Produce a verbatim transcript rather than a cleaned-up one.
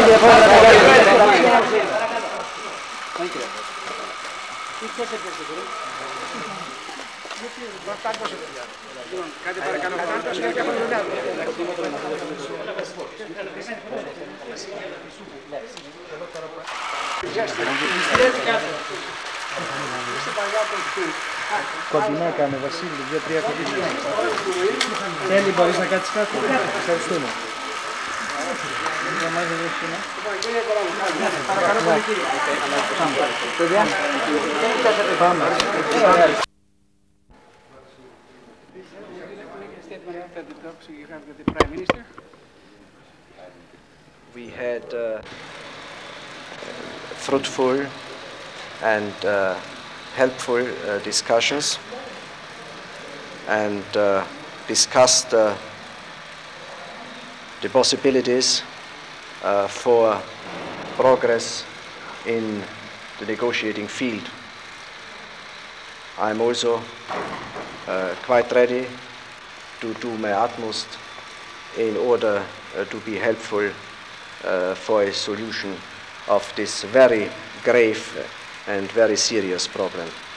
Κοντινά κάνε, Βασίλη, δύο-τρία κοντινά. Τέλει, μπορείς να κάτσεις κάτω. Ευχαριστούμε. Παρακαλώ πολύ, κύριε. Παιδιά, πάμε. We had uh, fruitful and uh, helpful uh, discussions and uh, discussed uh, the possibilities uh, for progress in the negotiating field. I'm also uh, quite ready to do my utmost in order uh, to be helpful uh, for a solution of this very grave and very serious problem.